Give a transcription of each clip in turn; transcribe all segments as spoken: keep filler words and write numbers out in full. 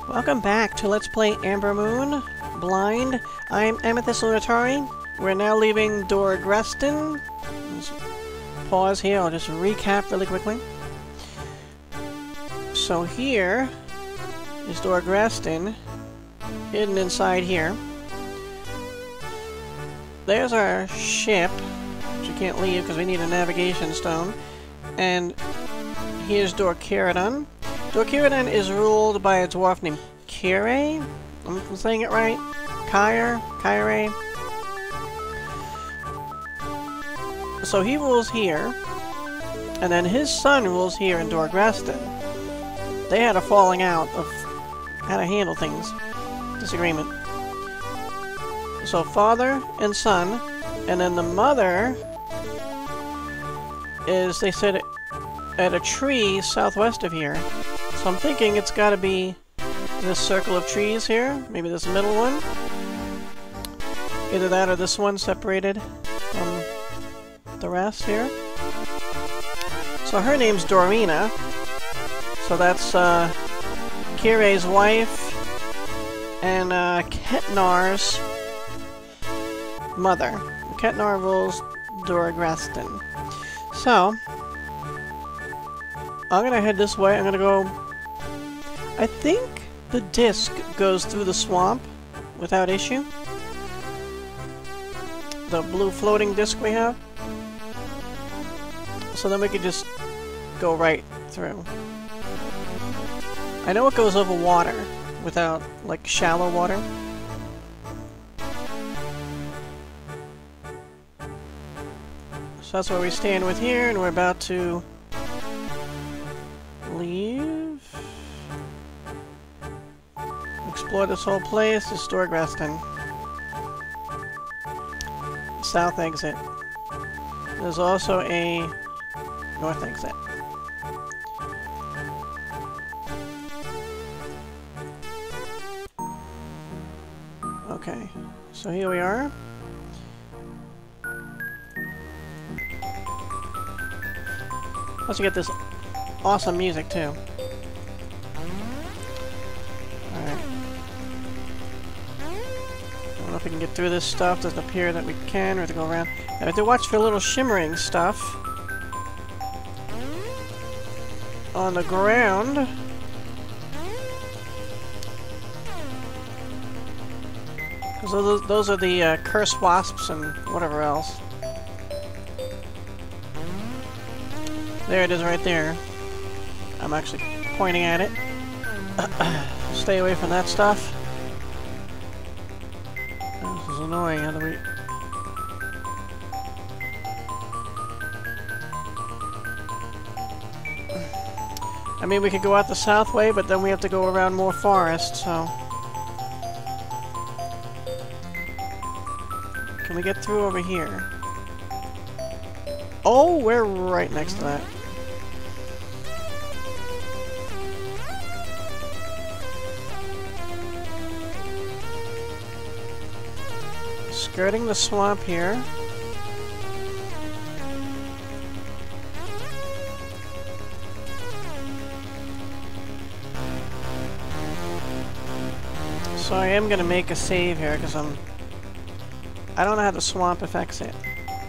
Welcome back to Let's Play Ambermoon Blind. I'm Amethyst-Lunitari. We're now leaving Dorgreston. Let's pause here, I'll just recap really quickly. So here is Dorgreston, hidden inside here. There's our ship, which we can't leave because we need a navigation stone. And here's Dorkiridon. Dorkiridon is ruled by a dwarf named Kire. I'm saying it right? Kyre? Kyre? So he rules here, and then his son rules here in Dorgreston. They had a falling out of how to handle things. Disagreement. So father and son, and then the mother is, they said, at a tree southwest of here. So I'm thinking it's got to be this circle of trees here. Maybe this middle one. Either that or this one separated from the rest here. So her name's Dorina. So that's uh, Kire's wife and uh, Ketnar's mother. Ketnar rules Dorgreston. So I'm gonna head this way. I'm gonna go... I think the disc goes through the swamp without issue. The blue floating disc we have. So then we could just go right through. I know it goes over water without, like, shallow water. So that's where we stand with here, and we're about to leave. Explore this whole place. This is Dorgreston. South exit. There's also a north exit. Okay, so here we are. Let's get this awesome music too. Alright. I don't know if we can get through this stuff. Doesn't appear that we can. We have to go around. I have to watch for little shimmering stuff on the ground. Because those, those are the uh, curse wasps and whatever else. There it is right there. I'm actually pointing at it. Stay away from that stuff. This is annoying. How do we... I mean, we could go out the south way, but then we have to go around more forest, so... Can we get through over here? Oh, we're right next to that. Skirting the swamp here. So I am gonna make a save here because I'm... I don't know how the swamp affects it.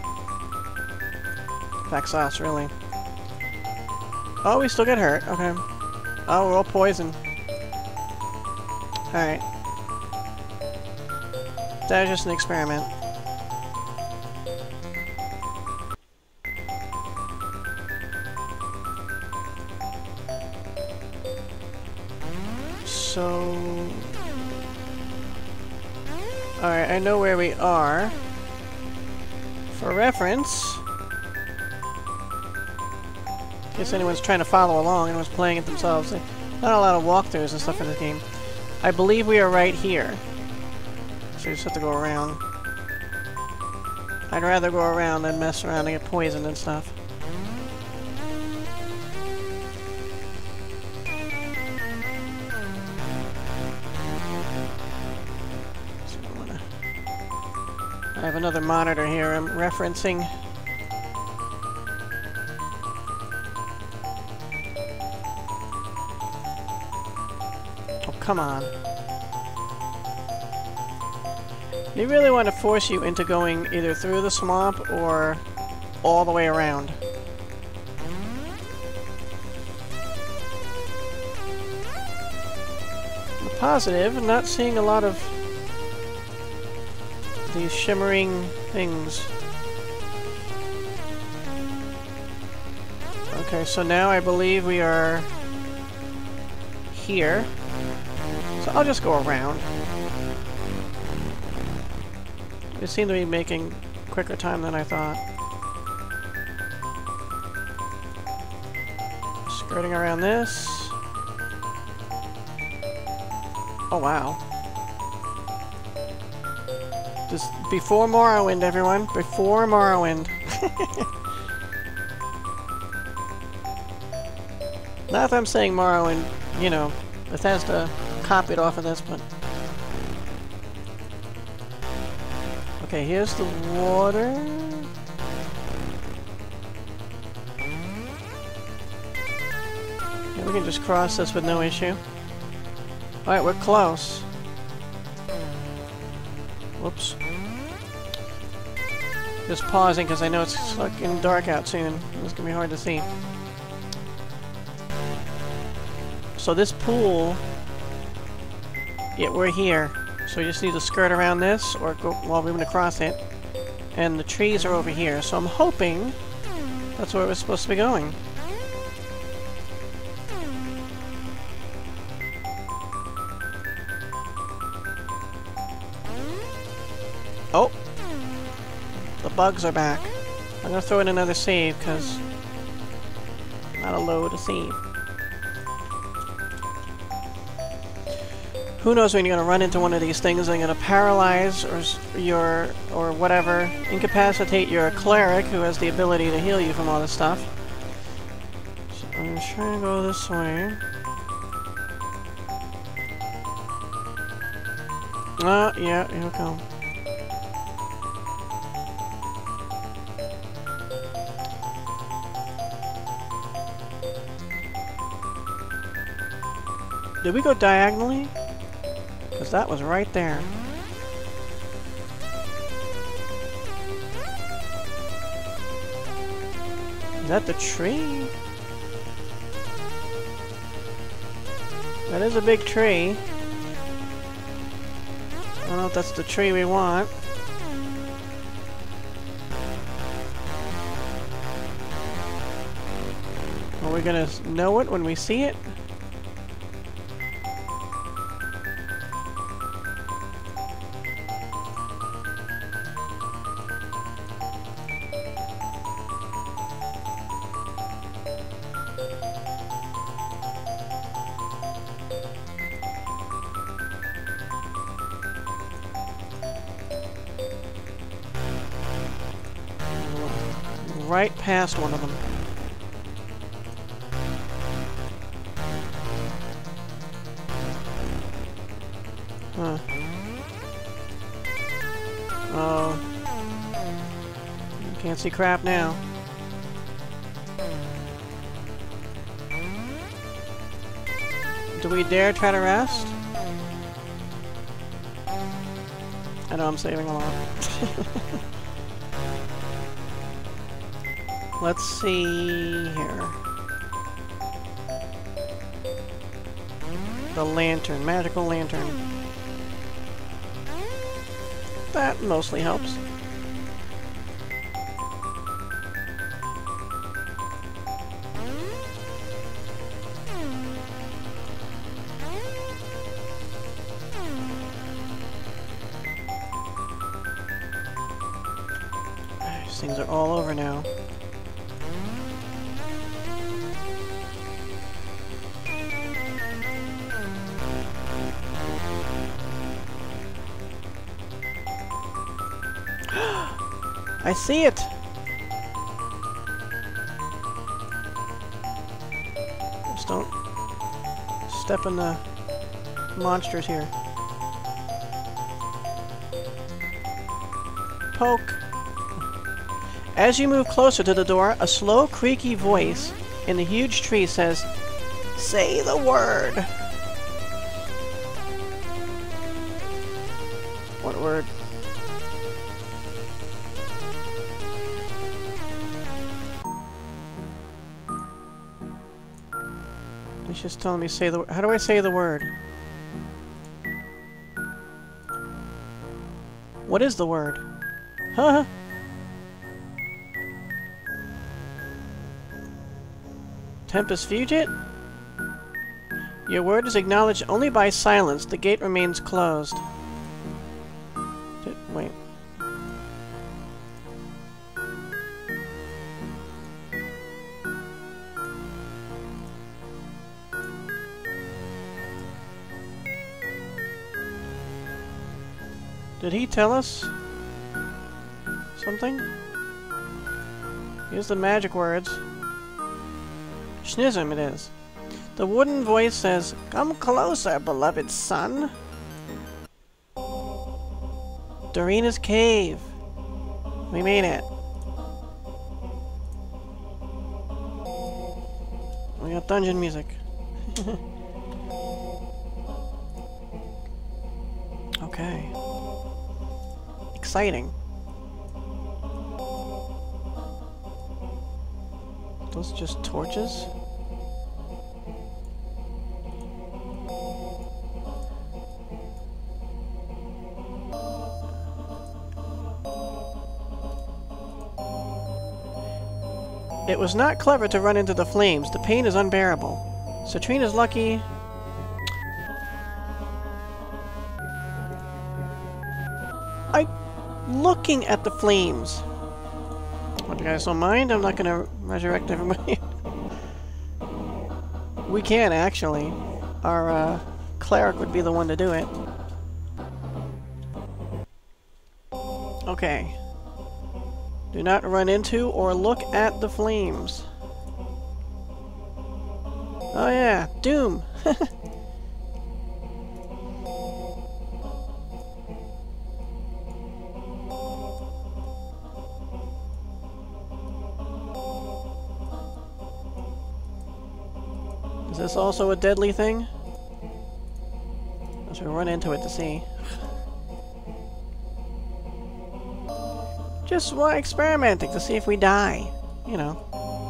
Affects us, really. Oh, we still get hurt. Okay. Oh, we're all poisoned. Alright. That was just an experiment. So... Alright, I know where we are. For reference... In case anyone's trying to follow along, anyone's playing it themselves. Not a lot of walkthroughs and stuff in this game. I believe we are right here. So you just have to go around. I'd rather go around than mess around and get poisoned and stuff. So I, wanna... I have another monitor here I'm referencing. come on. They really want to force you into going either through the swamp or all the way around. The positive, I'm not seeing a lot of these shimmering things. Okay, so now I believe we are here. So I'll just go around. They seem to be making quicker time than I thought. Skirting around this. Oh wow. Just before Morrowind, everyone. Before Morrowind. Not that I'm saying Morrowind, you know, Bethesda copied off of this, but... Okay, here's the water. Yeah, we can just cross this with no issue. Alright, we're close. Whoops. Just pausing because I know it's fucking dark out soon. It's gonna be hard to see. So this pool... Yeah, we're here. So we just need to skirt around this, or go while we're going to cross it. And the trees are over here, so I'm hoping that's where we're supposed to be going. Oh! The bugs are back. I'm going to throw in another save, because not a load to save. Who knows when you're going to run into one of these things and going to paralyze or your or whatever, incapacitate your cleric who has the ability to heal you from all this stuff. So I'm just trying to go this way. Ah, uh, yeah, here we go. Did we go diagonally? Because that was right there. Is that the tree? That is a big tree. I don't know if that's the tree we want. Are we gonna know it when we see it? Right past one of them. Huh. Oh. Can't see crap now. Do we dare try to rest? I know I'm saving a lot. Let's see here. The lantern, magical lantern. That mostly helps. These things are all over now. I see it! Just don't step in the monsters here. Poke. As you move closer to the door, a slow, creaky voice in the huge tree says, "Say the word." What word? It's just telling me say the. How do I say the word? What is the word? Huh? Tempest Fugit? Your word is acknowledged only by silence. The gate remains closed. D- wait. Did he tell us something? Here's the magic words. Schnizm it is. The wooden voice says, "Come closer, beloved son." Dorina's cave. We made it. We got dungeon music. Okay. Exciting. Those just torches? It was not clever to run into the flames. The pain is unbearable. Citrina's lucky. I... looking at the flames. What, you guys don't mind? I'm not gonna resurrect everybody. We can, actually. Our, uh, cleric would be the one to do it. Okay. Do not run into or look at the flames. Oh yeah, Doom! Is this also a deadly thing? Let's run into it to see. Just uh, experimenting to see if we die. You know.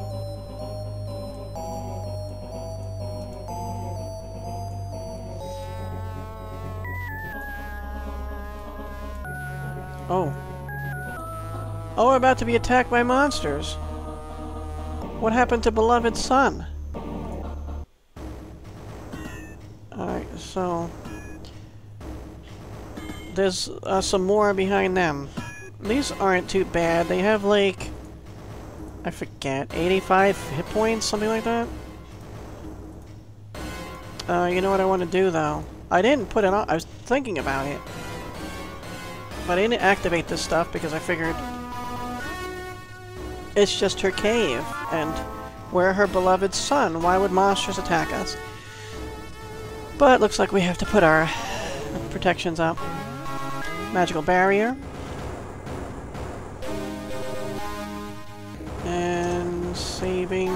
Oh. Oh, we're about to be attacked by monsters. What happened to beloved son? Alright, so... There's uh, some more behind them. These aren't too bad. They have, like... I forget, eighty-five hit points? Something like that? Uh, you know what I want to do, though? I didn't put it on. I was thinking about it. But I didn't activate this stuff because I figured... It's just her cave, and we're her beloved son. Why would monsters attack us? But looks like we have to put our protections up. Magical barrier. And saving...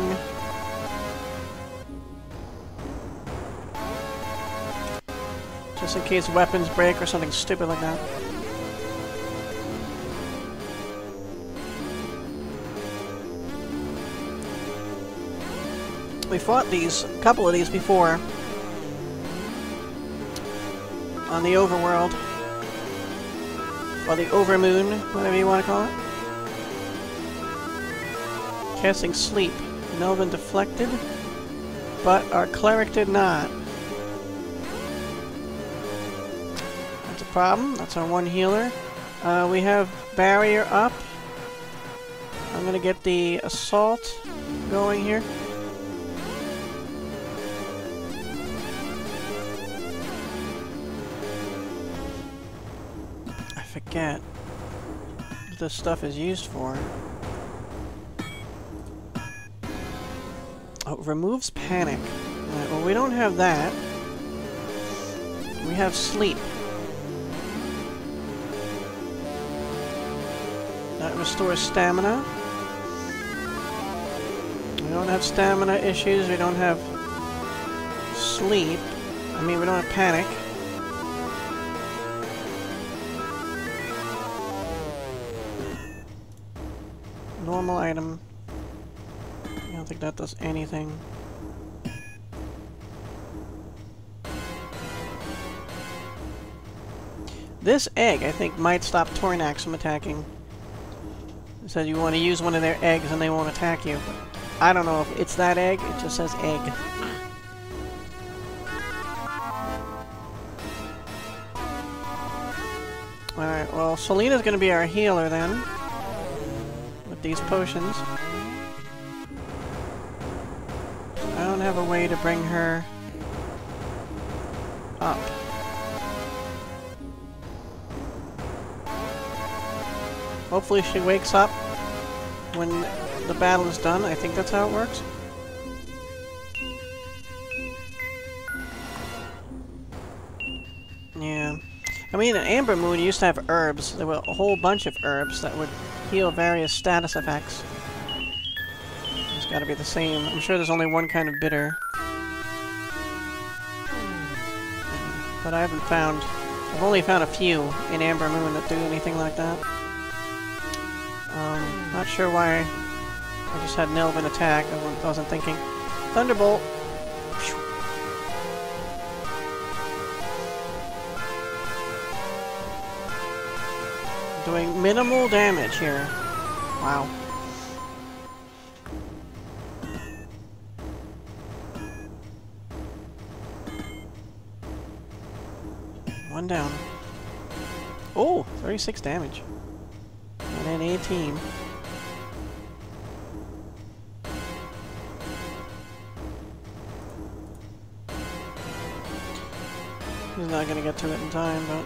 Just in case weapons break or something stupid like that. We fought these, a couple of these before. On the overworld. Or the overmoon, whatever you want to call it. Casting sleep. Melvin deflected, but our cleric did not. That's a problem. That's our one healer. Uh, we have barrier up. I'm gonna get the assault going here. I forget what this stuff is used for. Oh, removes panic. Uh, well, we don't have that. We have sleep. That restores stamina. We don't have stamina issues. We don't have sleep. I mean, we don't have panic. normal item. I don't think that does anything. This egg, I think, might stop Tornax from attacking. It says you want to use one of their eggs and they won't attack you. I don't know if it's that egg, it just says egg. Alright, well, Selena's gonna be our healer then. With these potions. I don't have a way to bring her up. Hopefully she wakes up when the battle is done. I think that's how it works. Yeah. I mean, in Ambermoon you used to have herbs. There were a whole bunch of herbs that would heal various status effects. It's gotta be the same. I'm sure there's only one kind of bitter. But I haven't found... I've only found a few in Ambermoon that do anything like that. Um, not sure why I just had Nelvin attack. I wasn't thinking. Thunderbolt! Doing minimal damage here. Wow. One down. Oh! thirty-six damage. And then eighteen. He's not gonna get to it in time, but...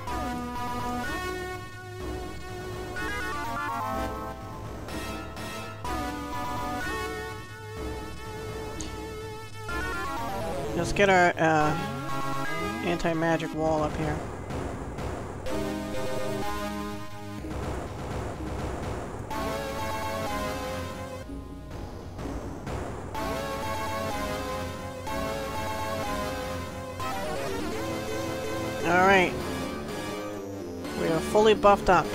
Let's get our uh, anti-magic wall up here. Alright. We are fully buffed up.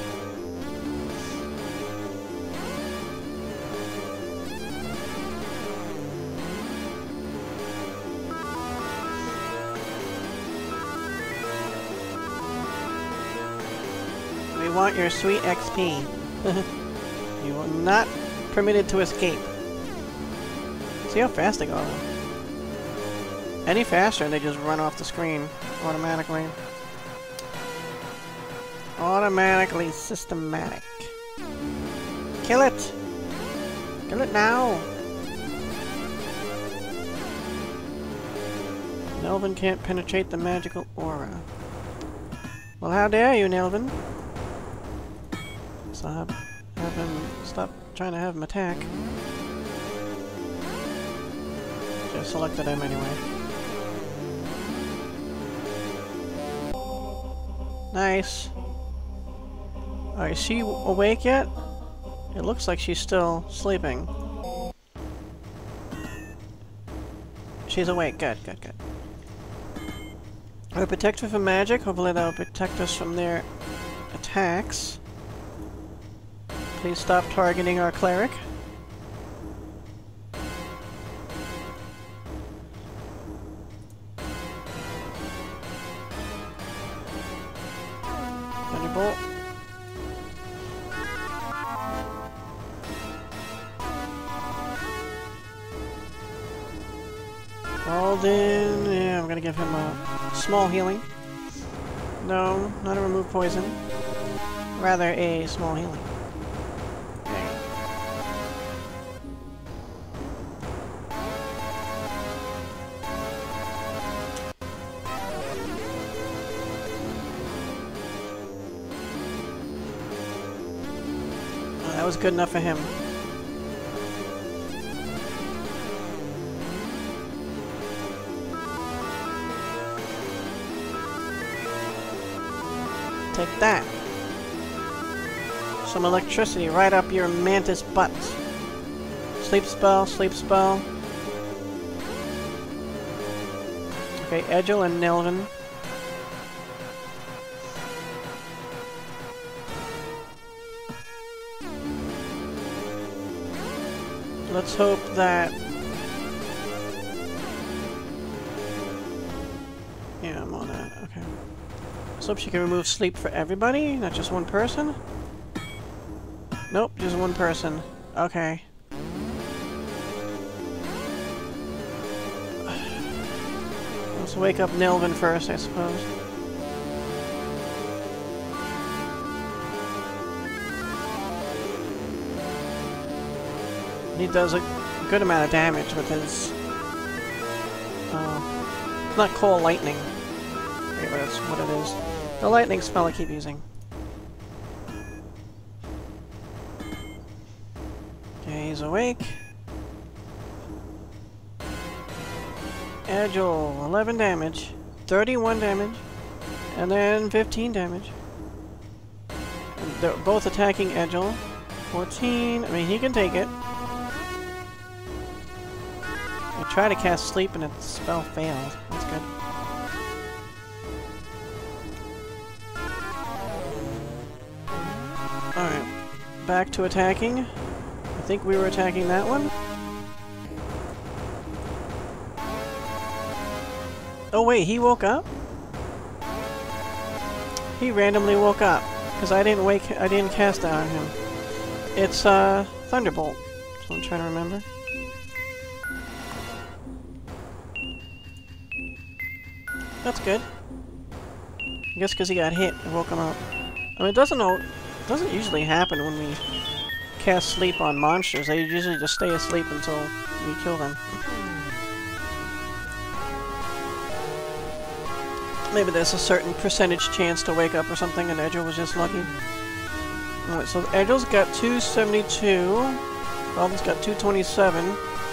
We want your sweet X P. You are not permitted to escape. See how fast they go. Any faster and they just run off the screen automatically. Automatically systematic. Kill it! Kill it now! Nelvin can't penetrate the magical aura. Well, how dare you, Nelvin? So have, have him stop trying to have him attack. Just selected him anyway. Nice. Alright, is she awake yet? It looks like she's still sleeping. She's awake. Good, good, good. We're protected from magic. Hopefully that will protect us from their attacks. Please stop targeting our cleric. Thunderbolt. Alden, yeah, I'm gonna give him a small healing. No, not a remove poison. Rather a small healing. There you go. Oh, that was good enough for him. Take that. Some electricity right up your mantis butt. Sleep spell, sleep spell. Okay, Edgel and Nelvin. Let's hope that... Yeah, I'm on that. Okay. Let's hope she can remove sleep for everybody, not just one person. Nope, just one person. Okay. Let's wake up Nilvin first, I suppose. He does a good amount of damage with his... Uh, it's not cold lightning. I forget what, it's, what it is. The lightning spell I keep using. Okay, he's awake. Agile, eleven damage. thirty-one damage. And then fifteen damage. And they're both attacking Agile. fourteen. I mean, he can take it. I tried to cast sleep and its spell failed. That's good. Alright. Back to attacking. I think we were attacking that one. Oh wait, he woke up? He randomly woke up. Because I didn't wake I didn't cast that on him. It's uh Thunderbolt. So I'm trying to remember. That's good. I guess because he got hit, it woke him up. I mean, it doesn't know, it doesn't usually happen when we cast sleep on monsters. They usually just stay asleep until we kill them. Maybe there's a certain percentage chance to wake up or something, and Edgel was just lucky. Alright, so Edgel's got two seventy-two. Robin's got two twenty-seven.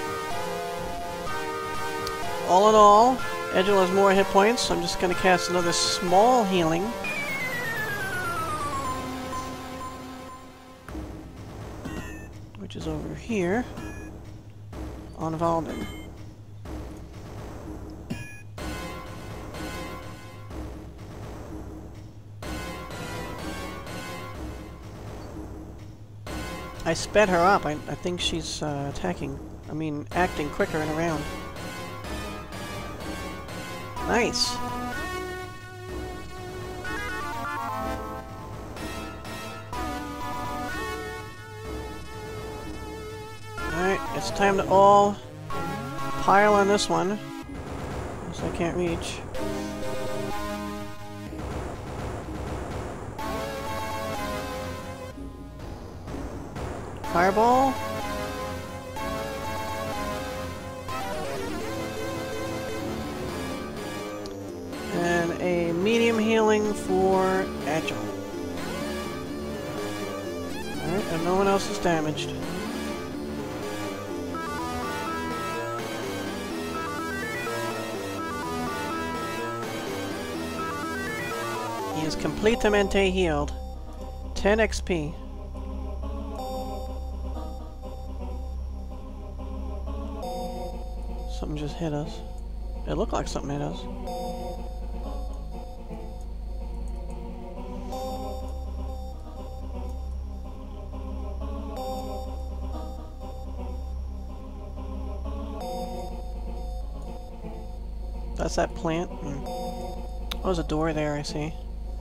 All in all, Edgel has more hit points, so I'm just going to cast another small healing. Which is over here. On Valden. I sped her up. I, I think she's uh, attacking. I mean, acting quicker in a round. Nice. Alright, it's time to all pile on this one. Because I can't reach. Fireball. And a medium healing for Agile. Alright, and no one else is damaged. He is completamente healed. ten X P. Something just hit us. It looked like something hit us. That's that plant. Hmm. Oh, there's a door there, I see.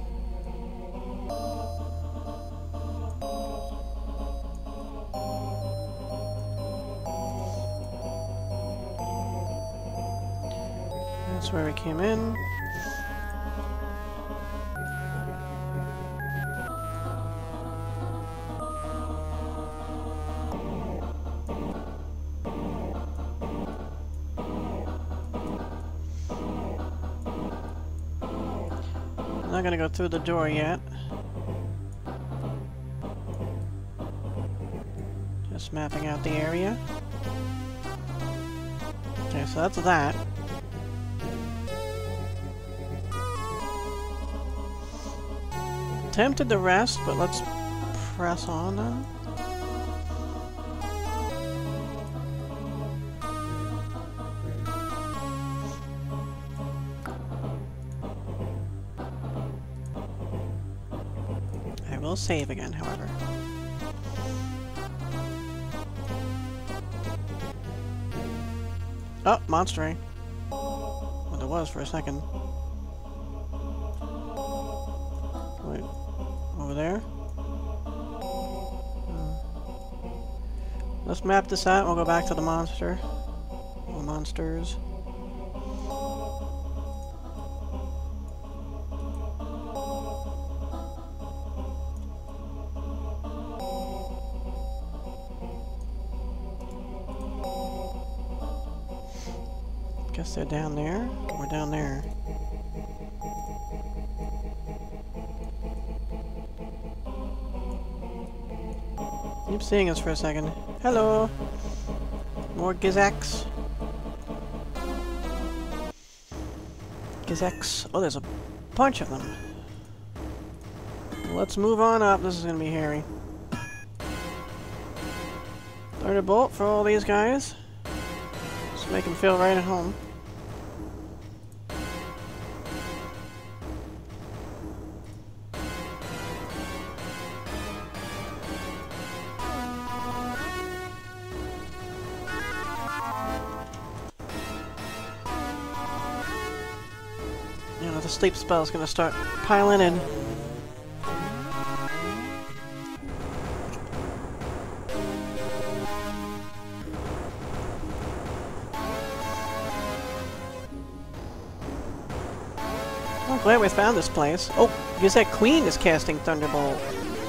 That's where we came in. I'm not gonna go through the door yet. Just mapping out the area. Okay, so that's that. Tempted to rest, but let's press on then. I will save again, however. Oh, monster. Well, there was for a second. Wait, over there? Let's map this out. We'll go back to the monster. Or monsters. Guess they're down there. We're down there. Keep seeing us for a second. Hello! More Gizzeks. Gizzeks. Oh, there's a bunch of them. Let's move on up. This is gonna be hairy. Thunderbolt for all these guys. Just make them feel right at home. You know, the sleep spell is gonna start piling in. I'm glad we found this place. Oh, Gizzek Queen is casting Thunderbolt.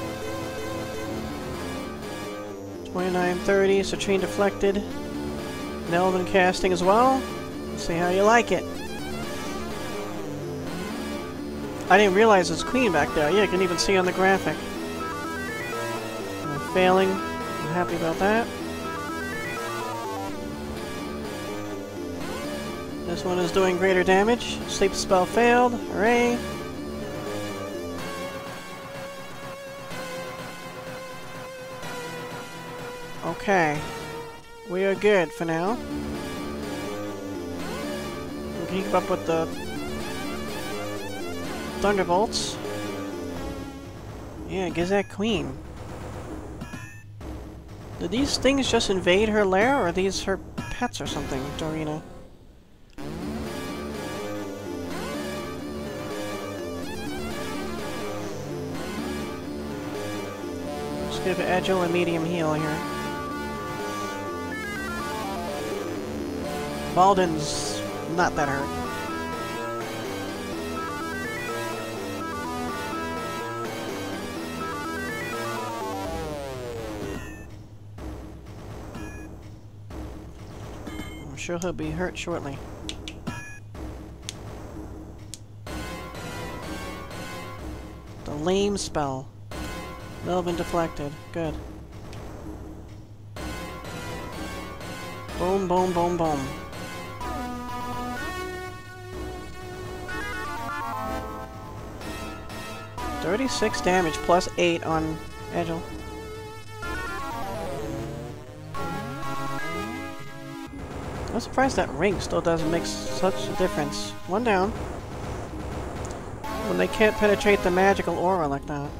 twenty-nine thirty, Citrine deflected. Nelvin casting as well. Let's see how you like it. I didn't realize it's Queen back there. Yeah, you can even see on the graphic. Uh, failing. I'm happy about that. This one is doing greater damage. Sleep spell failed. Hooray! Okay. We are good for now. We can keep up with the Thunderbolts. Yeah, Gizzek Queen. Did these things just invade her lair, or are these her pets or something, Dorina? Just give Agile a medium heal here. Balden's not that hurt. I'm sure he'll be hurt shortly. The lame spell. Melvin deflected. Good. Boom, boom, boom, boom. thirty-six damage plus eight on Agile. I'm surprised that ring still doesn't make such a difference. One down. When they can't penetrate the magical aura like that.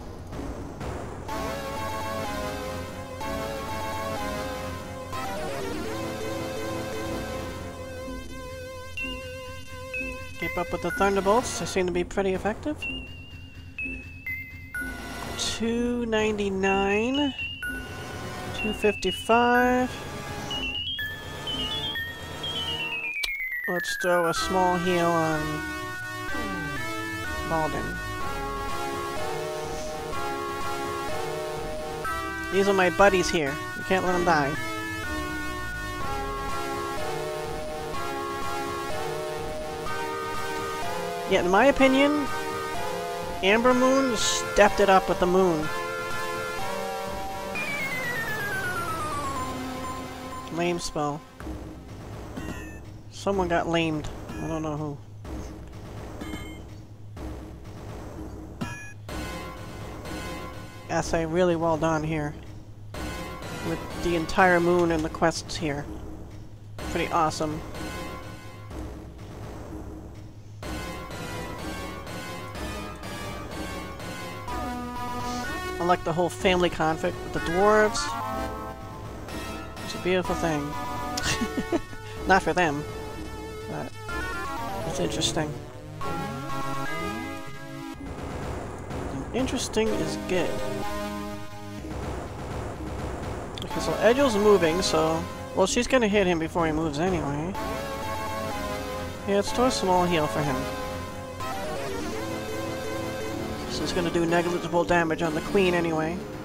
Keep up with the Thunderbolts. They seem to be pretty effective. two ninety-nine. two fifty-five. Let's throw a small heal on Balden. These are my buddies here. You can't let them die. Yeah, in my opinion, Ambermoon stepped it up with the moon. Lame spell. Someone got lamed. I don't know who. Essay really well done here. With the entire moon and the quests here. Pretty awesome. I like the whole family conflict with the dwarves. It's a beautiful thing. Not for them. But it's interesting. Interesting is good. Okay, so Edgel's moving, so... Well, she's gonna hit him before he moves anyway. Yeah, it's a small heal for him. So it's gonna do negligible damage on the Queen anyway.